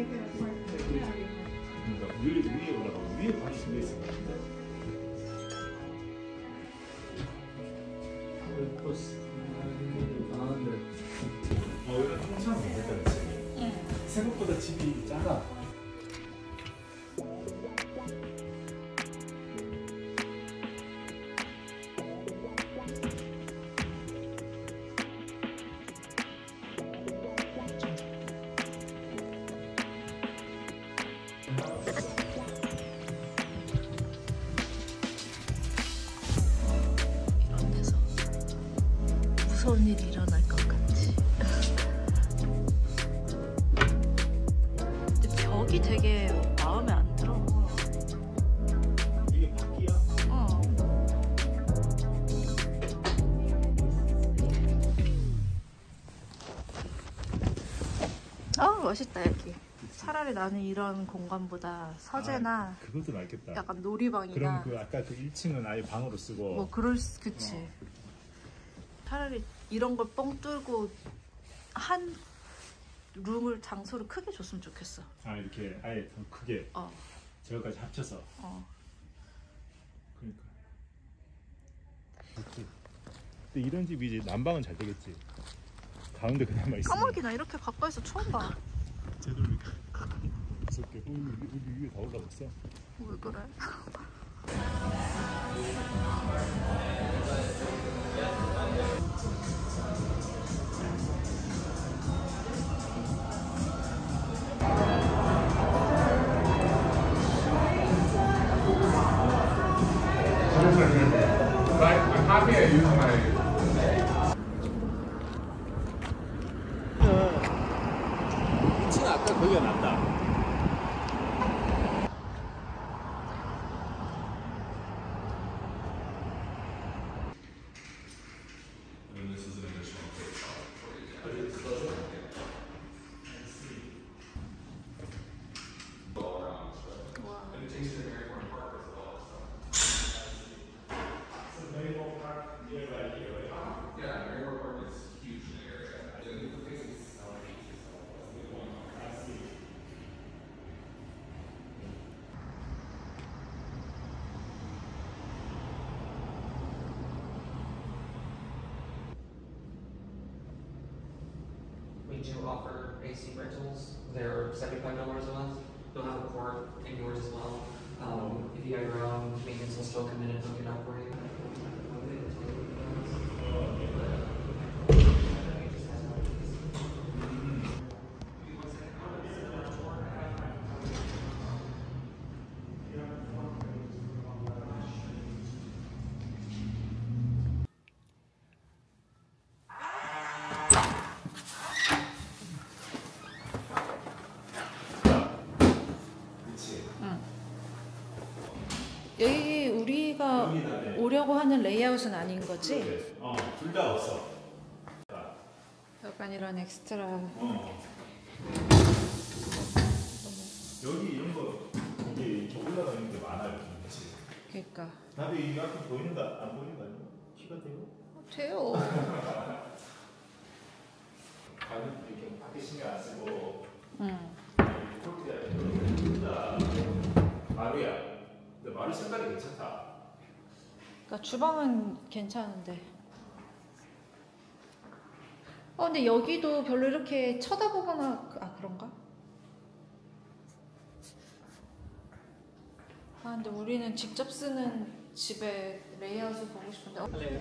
그러니까 위에 올라가고 위에 방이 두개 있을 것 같은데. 여기가 통창 됐다 집이. 생각보다 집이 작아. 이런 데서 무서운 일이 일어날 것 같지. 근데 벽이 되게 마음에 안 들어. 이게 바퀴야? 멋있다 여기. 차라리 나는 이런 공간보다 서재나 그것도 낫겠다. 약간 놀이방이나 그럼 그 아까 그 1층은 아예 방으로 쓰고 뭐 그치. 차라리 이런 걸 뻥 뚫고 한 룸을 장소를 크게 줬으면 좋겠어. 이렇게 아예 더 크게 저거까지 합쳐서. 그러니까. 그치. 근데 이런 집이 이제 난방은 잘 되겠지. 가운데 그나마 있어. 까마귀나 이렇게 가까이서 처음 봐. 쟤들 이렇게 무섭게. 여기 위에 다 올라갔어. 왜 그래? I'm happy I use my 1층은 아까 거기가 낫다. We do offer AC rentals. They're $75 a month. You'll have a port indoors as well. If you have your own, maintenance will still come in and hook it up for you. 여기 우리가 오려고 하는 레이아웃은 아닌 거지? 둘 다 없어. 약간 이런 엑스트라. 여기 이런 거 이게 이렇게 올라가 있는 게 많아요. 그렇지. 그러니까. 나도 이 앞에 보이는 거 안 보이는 거 아니야? 키가 돼요? 돼요. 가는 이렇게 밖에 신경 안 쓰고. 마루야. 근데 마루 색깔이 괜찮다. 그러니까 주방은 괜찮은데. 근데 여기도 별로 이렇게 쳐다보거나 그런가? 근데 우리는 직접 쓰는 집에 레이아웃을 보고 싶은데.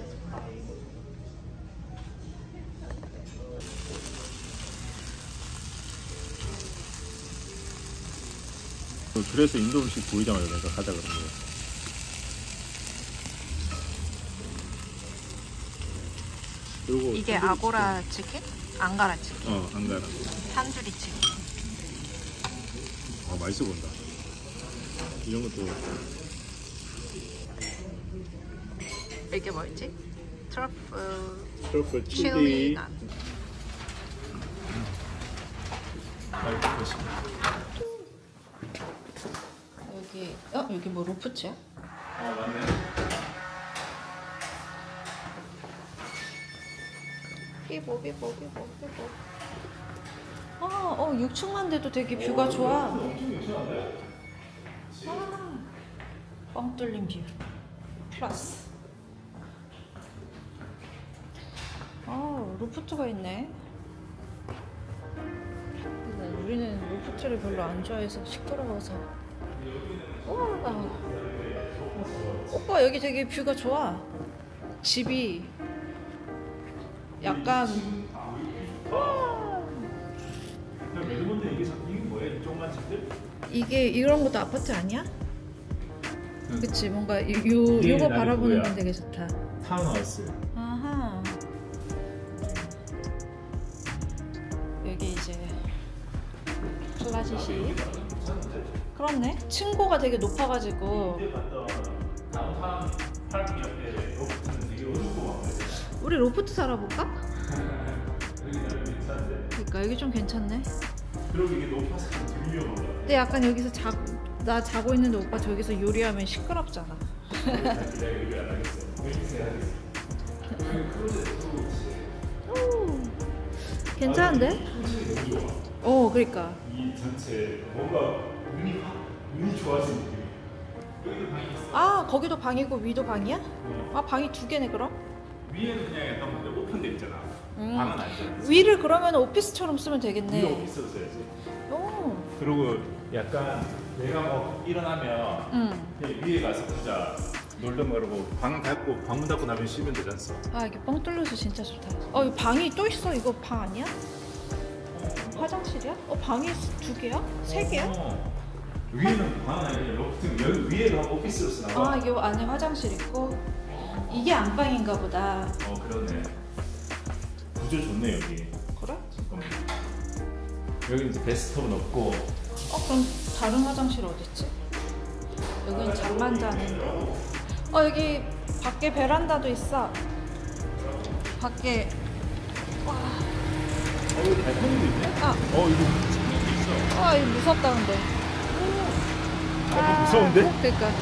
그래서 인도 음식 보이자마자 내가 가자 그런 거야. 그리고 이게 아고라 치킨? 앙가라 치킨. 앙가라. 탄두리 치킨. 맛있어 보인다. 이런 것도. 이게 뭐였지? 트러플 칠리 난. 여기 뭐 로프치야? 맞네. 삐보. 아, 6층만 돼도 되게 뷰가 좋아. 엄청 괜찮은데? 아, 뻥 뚫린 뷰. 플러스. 루프트가 있네. 우리는 루프트를 별로 안 좋아해서 시끄러워서. 우와. 오빠 여기 되게 뷰가 좋아. 집이 약간 멜번데 이게 뭐야? 이쪽만 집들? 이게 이런 것도 아파트 아니야? 그치 뭔가 이게 요거 나를 바라보는 뭐야? 건 되게 좋다. 타운하우스. 아하. 여기 이제 플라짓이 그렇네. 층고가 되게 높아가지고 그때 봤던 다운타운 파킹 옆에 로프트는 되게 어둡고 막 그랬잖아. 우리 로프트 살아볼까? 여기 나름 괜찮은데? 그러니까 여기 좀 괜찮네. 그리고 이게 높아서 좀 위험한 거 같아. 근데 약간 여기서 나 자고 있는데 오빠 저기서 요리하면 시끄럽잖아. 내가 얘기 안 하겠어. 여기서 해야겠어. 오, 괜찮은데? 너무 좋아. 그러니까. 이 전체 뭔가 눈이 좋아진 느낌. 여기도 방이 있어. 아, 거기도 방이고 위도 방이야? 아, 방이 2개네 그럼? 위에는 그냥 약간 뭔데 오픈돼 있잖아. 방은 아니잖아. 위를 그러면 오피스처럼 쓰면 위에 되겠네. 오피스로 써야지. 오. 그리고 약간 내가 뭐 일어나면 그냥 위에 가서 진짜 놀던 거라고 방 닫고 방문 닫고 나면 쉬면 되지 않소? 아, 이게 뻥 뚫려서 진짜 좋다. 이 방이 또 있어. 이거 방 아니야? 화장실이야? 방이 2개야? 3개야? 위에는 방은 아니고 로프트 여기 위에가 오피스로 쓰나 봐. 아, 이 안에 화장실 있고 이게 안방인가 보다. 그러네. 구조 좋네 여기. 그래? 잠깐만. 여기 이제 베스트업은 없고. 그럼 다른 화장실 어딨지? 여긴 잠만 자는. 여기 밖에 베란다도 있어. 밖에. 와. 여기 발코니도 있네. 이거 창문도 있어. 이거 무섭다 근데. 무서운데? 그러니까.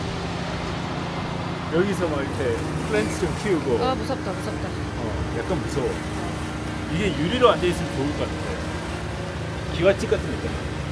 여기서 막 이렇게 플랜트 좀 키우고. 무섭다. 약간 무서워. 이게 유리로 앉아 있으면 좋을 것 같아. 기와집 같은 느낌.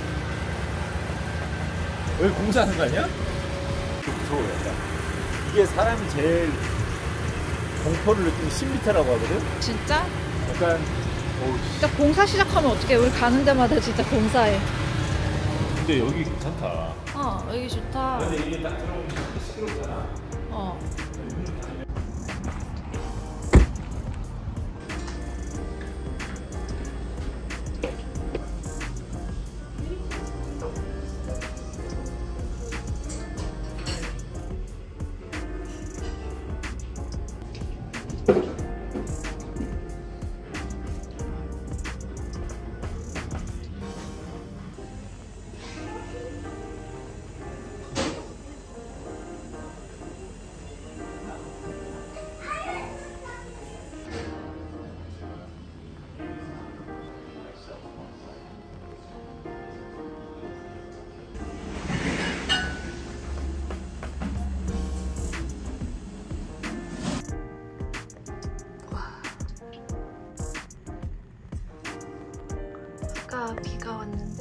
여기 공사하는 거 아니야? 무서워 약간. 이게 사람이 제일 공포를 느끼는 10m라고 하거든? 진짜? 약간 진짜 공사 시작하면 어떡해. 우리 가는 데마다 진짜 공사해. 근데 여기 괜찮다. 여기 좋다. 근데 이게 딱 들어오면 시끄럽잖아. 아까 비가 왔는데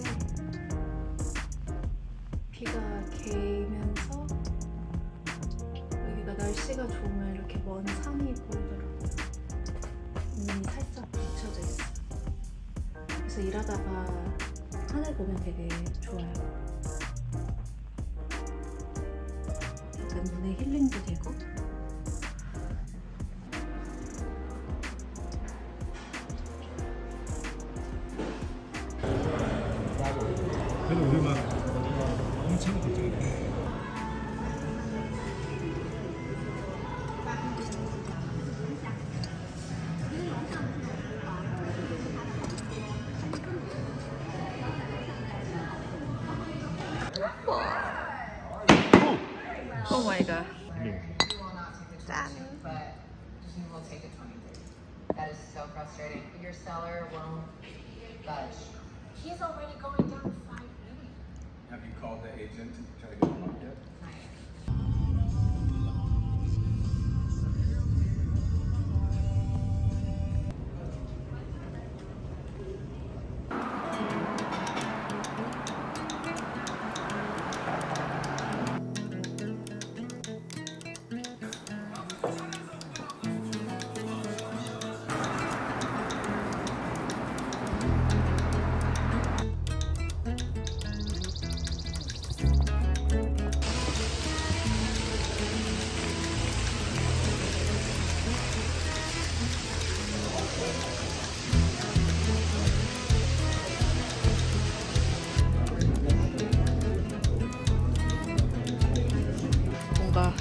비가 개면서 여기가 날씨가 좋으면 이렇게 먼 산이 보이더라고요. 눈이 살짝 붙여져 있어요. 그래서 일하다가 하늘 보면 되게 좋아요. 약간 눈에 힐링도 되고. 그래도 우리만 엄청 걱정돼. 오 마이 갓. But he will take a 23. That is so frustrating. Your seller won't budge. He's already going down 5 million. Have you called the agent to try to get him up yet?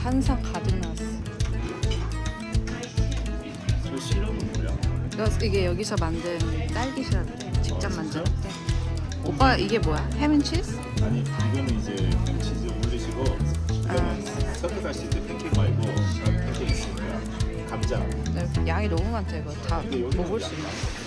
한상 가득 나왔어. 저 시럽은 뭐야? 이게 여기서 만든 딸기 시럽 직접 만들었대. 오빠 이게 뭐야? 햄앤치즈? 아니 이거는 이제 햄치즈 올리시고 이거는 선택하실 때 팬케이크 말고 다른 팬케이크 있습니다. 감자. 양이 너무 많다 이거 다 근데 여기는 먹을 수 양- 있나?